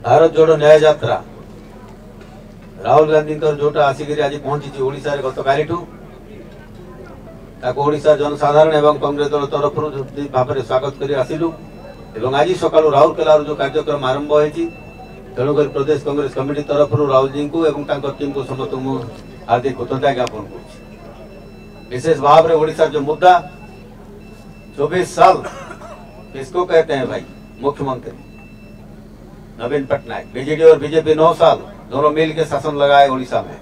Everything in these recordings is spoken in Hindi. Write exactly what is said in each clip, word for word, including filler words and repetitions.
भारत जोड़ो न्याय यात्रा राहुल गांधी जोटा आसिक आज पहुंची ओडिशा रे गत काली ओडिशा जनसाधारण एवं कांग्रेस दल तरफ भाव में स्वागत कर आसिलु एवं आज सकाळु राउरकेला जो कार्यक्रम आरंभ होती तेणुक प्रदेश कांग्रेस कमिटी तरफ राहुल जी को एवं टीम को समस्त हार्दिक कृतज्ञता ज्ञापन कर विशेष भाव में ओडिशा जो मुद्दा चौबीस साल किसको कहते हैं भाई मुख्यमंत्री नवीन पटनायक, बीजेडी और बीजेपी नौ साल दोनों मिल के शासन लगाए ओडिशा में।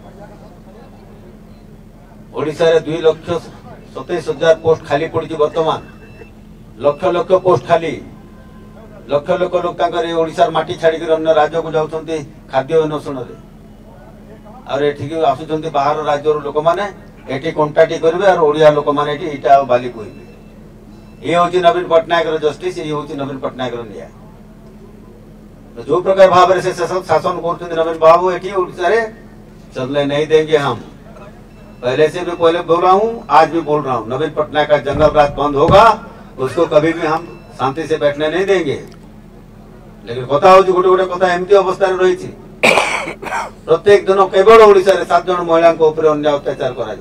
ओडिशा रे दुई लक्ष सतैश हजार पोस्ट खाली पड़ी वर्तमान लक्ष लक्ष पोस्ट खाली लक्ष लक्ष लोग ओडिशा माटी छाड़ी अन्य राज्य को जाऊँच खाद्य अन्वेषण और आसुंच बाहर राज्य लोक मैंने कंटाटी करेंगे और ओडिया लोक मैंने इटा बाली कहबे ये हूँ नवीन पटनायक जस्टिस ये हूँ नवीन पटनायक न्याय। तो जो प्रकार भाव से शासन कर नवीन बाबू ये ओडिशा रे चलने नहीं देंगे हम। पहले से भी पहले बोल रहा हूँ आज भी बोल रहा हूँ नवीन पटनायक का जंगल राज बंद होगा उसको कभी भी हम शांति से बैठने नहीं देंगे। लेकिन कथा हूँ गोटे गोटे कथा एमती अवस्था रही प्रत्येक दिन केवल ओडिशा रे सात जन महिला अन्याय अत्याचार करा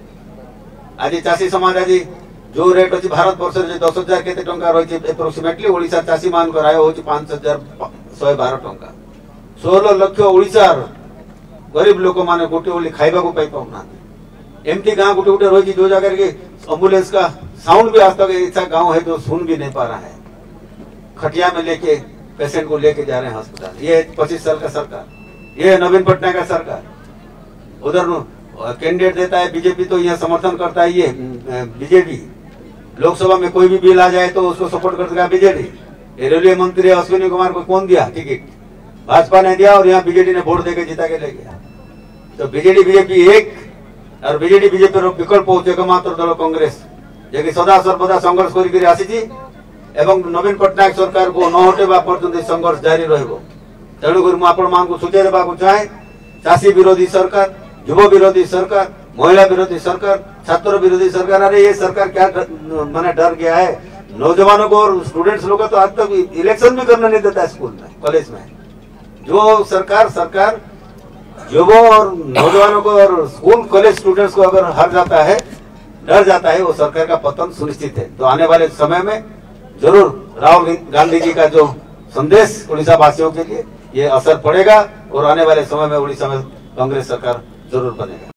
आज चाषी समाज आज जो रेट अच्छी भारत वर्ष दस हजार के रही एप्रोक्सीमेटली ओडिशा चाषी मान आय हूँ पांच हजार शहे बार टंका षोलह लक्ष ओडिशार गरीब लोक मैंने गोटे बोली खाइबा को पाई पाऊना एमती गांव गोटे गोटे रही जो जगह की एम्बुलेंस का साउंड भी आज तक ऐसा गांव है जो सुन भी नहीं पा रहा है। खटिया में लेके पेशेंट को लेके जा रहे हैं अस्पताल। ये पच्चीस साल का सरकार, ये नवीन पटनायक का सरकार। उधर कैंडिडेट देता है बीजेपी तो यह समर्थन करता है ये बीजेडी। लोकसभा में कोई भी बिल आ जाए तो उसको सपोर्ट करता है बीजेडी। रेलवे मंत्री अश्विनी कुमार को कौन दिया टिकट? भाजपा ने दिया और यहाँ बीजेडी ने वोट देकर जिता के ले गया। तो बीजेडी बीजेपी एक और बीजेडी बीजेपी विकल्प हूँ एकमात्र दल कांग्रेस जे सदा सर्वदा संघर्ष कर आसी एवं नवीन पटनायक सरकार को न हटेबा पर्यंत संघर्ष जारी रहिबो। तेणुकर मुझे आपण मानक सूचय देवाक चाहे चाषी विरोधी सरकार, युव विरोधी सरकार, महिला विरोधी सरकार, छात्र विरोधी सरकार। अरे ये सरकार क्या मैंने डर गया है नौजवानों को और स्टूडेंट्स लोग तो आज तक इलेक्शन भी करने नहीं देता है स्कूल में कॉलेज में। जो सरकार सरकार युवा और नौजवानों को और स्कूल कॉलेज स्टूडेंट्स को अगर हार जाता है डर जाता है वो सरकार का पतन सुनिश्चित है। तो आने वाले समय में जरूर राहुल गांधी जी का जो संदेश उड़ीसा वासियों के लिए ये असर पड़ेगा और आने वाले समय में उड़ीसा में कांग्रेस सरकार जरूर बनेगा।